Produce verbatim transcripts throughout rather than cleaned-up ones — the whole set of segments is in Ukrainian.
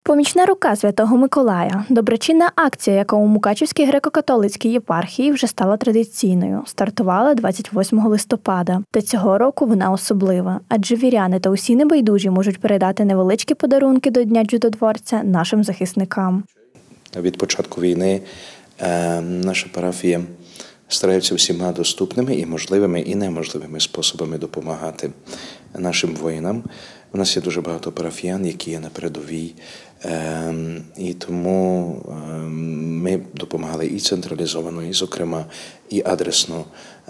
Помічна рука Святого Миколая – доброчинна акція, яка у Мукачівській греко-католицькій єпархії вже стала традиційною. Стартувала двадцять восьмого листопада. Та цього року вона особлива, адже віряни та усі небайдужі можуть передати невеличкі подарунки до Дня чудотворця нашим захисникам. Від початку війни е, наша парафія старається всіма доступними і можливими, і неможливими способами допомагати нашим воїнам. У нас є дуже багато парафіян, які є на передовій, і тому ми допомагали і централізовано, і, зокрема, і адресно.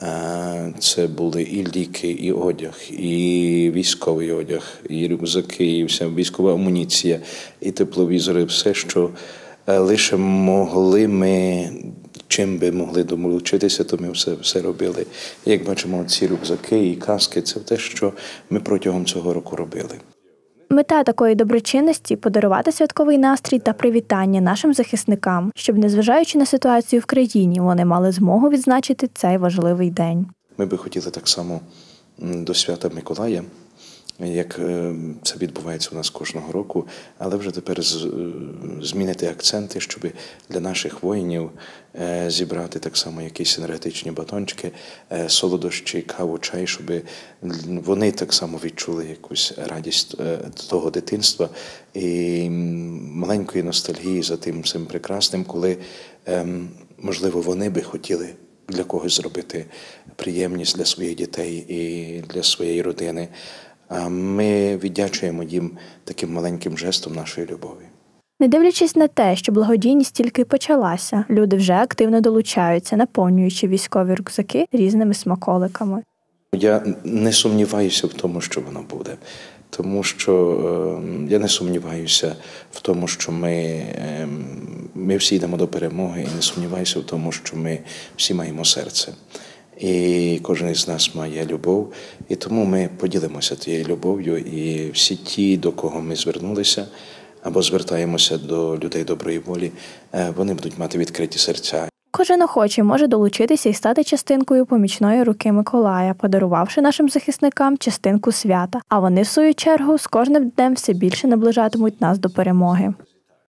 Це були і ліки, і одяг, і військовий одяг, і рюкзаки, і вся військова амуніція, і тепловізори, все, що лише могли ми, чим би могли долучитися, то ми все, все робили. Як бачимо, ці рюкзаки і каски – це те, що ми протягом цього року робили. Мета такої доброчинності – подарувати святковий настрій та привітання нашим захисникам, щоб, незважаючи на ситуацію в країні, вони мали змогу відзначити цей важливий день. Ми би хотіли так само до свята Миколая, як це відбувається у нас кожного року, але вже тепер змінити акценти, щоб для наших воїнів зібрати так само якісь енергетичні батончики, солодощі, каву, чай, щоб вони так само відчули якусь радість того дитинства і маленької ностальгії за тим всім прекрасним, коли, можливо, вони би хотіли для когось зробити приємність для своїх дітей і для своєї родини. А ми віддячуємо їм таким маленьким жестом нашої любові. Не дивлячись на те, що благодійність тільки почалася, люди вже активно долучаються, наповнюючи військові рюкзаки різними смаколиками. Я не сумніваюся в тому, що воно буде. Тому що я не сумніваюся в тому, що ми, ми всі йдемо до перемоги, і не сумніваюся в тому, що ми всі маємо серце. І кожен із нас має любов, і тому ми поділимося тією любов'ю, і всі ті, до кого ми звернулися, або звертаємося до людей доброї волі, вони будуть мати відкриті серця. Кожен охочий може долучитися і стати частинкою помічної руки Миколая, подарувавши нашим захисникам частинку свята, а вони, в свою чергу, з кожним днем все більше наближатимуть нас до перемоги.